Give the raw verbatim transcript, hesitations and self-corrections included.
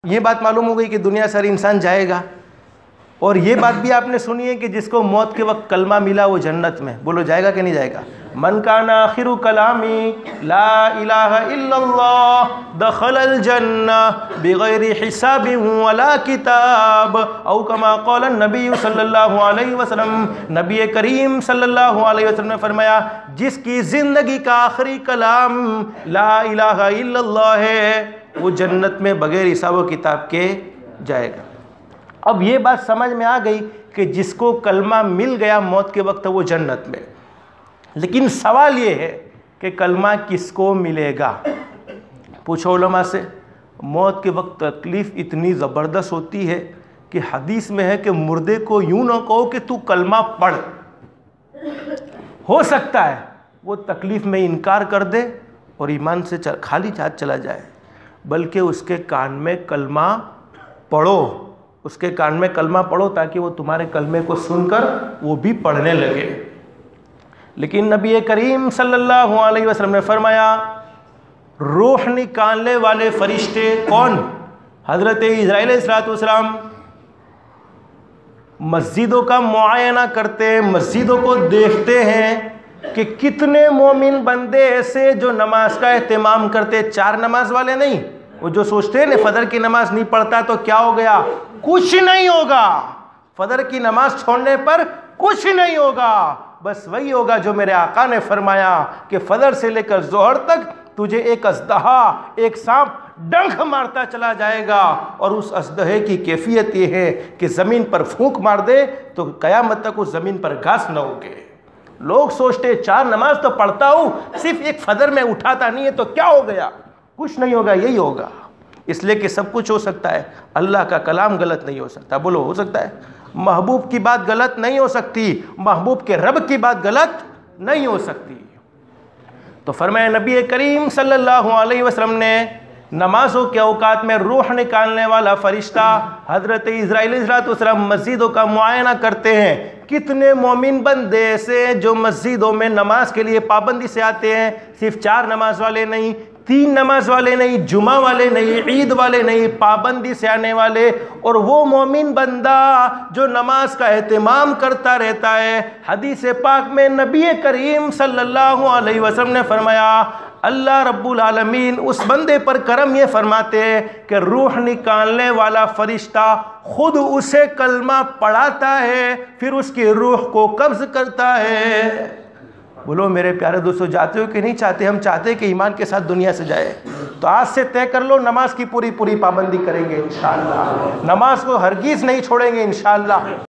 یہ بات معلوم ہو گئی کہ دنیا سے ہر انسان جائے گا، اور یہ بات بھی آپ نے سنی ہے کہ جس کو موت کے وقت کلمہ ملا وہ جنت میں، بولو جائے گا کہ نہیں جائے گا؟ من کان آخر کلامی لا الہ الا اللہ دخل الجنہ بغیر حساب ولا کتاب، او کما قال النبی صلی اللہ علیہ وسلم، نبی کریم صلی اللہ علیہ وسلم نے فرمایا جس کی زندگی کا آخری کلام لا الہ الا اللہ ہے وہ جنت میں بغیر حساب و کتاب کے جائے گا۔ اب یہ بات سمجھ میں آ گئی کہ جس کو کلمہ مل گیا موت کے وقت وہ جنت میں، لیکن سوال یہ ہے کہ کلمہ کس کو ملے گا؟ پوچھو علماء سے۔ موت کے وقت تکلیف اتنی زبردست ہوتی ہے کہ حدیث میں ہے کہ مردے کو یوں نہ کہو کہ تو کلمہ پڑھ، ہو سکتا ہے وہ تکلیف میں انکار کر دے اور ایمان سے خالی ہاتھ چلا جائے، بلکہ اس کے کان میں کلمہ پڑھو، اس کے کان میں کلمہ پڑھو تاکہ وہ تمہارے کلمے کو سن کر وہ بھی پڑھنے لگے۔ لیکن نبی کریم صلی اللہ علیہ وسلم نے فرمایا روح نکالنے والے فرشتے کون؟ حضرت عزرائیل علیہ السلام مسجدوں کا معائنہ کرتے ہیں، مسجدوں کو دیکھتے ہیں کہ کتنے مومن بندے ایسے جو نماز کا اہتمام کرتے، چار نماز والے نہیں، وہ جو سوچتے ہیں نا فجر کی نماز نہیں پڑھتا تو کیا ہو گیا، کچھ نہیں ہوگا، فجر کی نماز چھوڑنے پر کچھ نہیں ہوگا، بس وہی ہوگا جو میرے آقا نے فرمایا کہ فجر سے لے کر ظہر تک تجھے ایک اژدہا، ایک سانپ ڈنک مارتا چلا جائے گا، اور اس اژدہے کی کیفیت یہ ہے کہ زمین پر پھونک مار دے تو قیامت تک اس زمین پر گھاس نہ ہوگے۔ لوگ سوچتے چار نماز تو پڑھتا ہوں، صرف ایک فجر میں اٹھاتا نہیں ہے تو کیا ہو گیا، کچھ نہیں ہوگا، یہی ہوگا۔ اس لیے کہ سب کچھ ہو سکتا ہے، اللہ کا کلام غلط نہیں ہو سکتا، بولو ہو سکتا ہے؟ محبوب کی بات غلط نہیں ہو سکتی، محبوب کے رب کی بات غلط نہیں ہو سکتی۔ تو فرمایا نبی کریم صلی اللہ علیہ وسلم نے نمازوں کے اوقات میں روح نکالنے والا فرشتہ حضرت عزرائیل علیہ السلام مسجدوں کا معائنہ کرتے ہیں، کتنے مومن بندے ایسے جو مسجدوں میں نماز کے لیے پابندی سے آتے ہیں، صرف چار نماز والے نہیں، تین نماز والے نہیں، جمعہ والے نہیں، عید والے نہیں، پابندی سے آنے والے، اور وہ مومن بندہ جو نماز کا اہتمام کرتا رہتا ہے۔ حدیث پاک میں نبی کریم صلی اللہ علیہ وسلم نے فرمایا اللہ رب العالمین اس بندے پر کرم یہ فرماتے ہیں کہ روح نکالنے والا فرشتہ خود اسے کلمہ پڑھاتا ہے، پھر اس کی روح کو قبض کرتا ہے۔ بولو میرے پیارے دوستو، جاتے ہو کہ نہیں چاہتے؟ ہم چاہتے ہیں کہ ایمان کے ساتھ دنیا سے جائے، تو آج سے طے کر لو نماز کی پوری پوری پابندی کریں گے انشاءاللہ، نماز کو ہرگز نہیں چھوڑیں گے انشاءاللہ۔